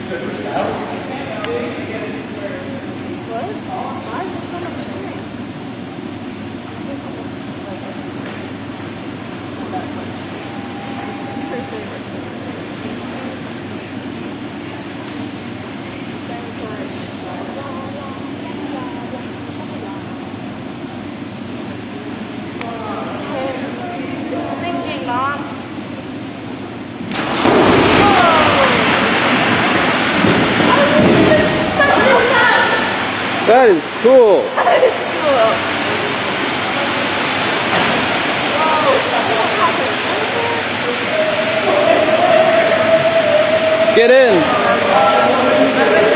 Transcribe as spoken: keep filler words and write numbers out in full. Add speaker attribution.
Speaker 1: What? Why is there so much string? It's sinking, Mom.
Speaker 2: That is cool.
Speaker 1: That is cool.
Speaker 2: Get in.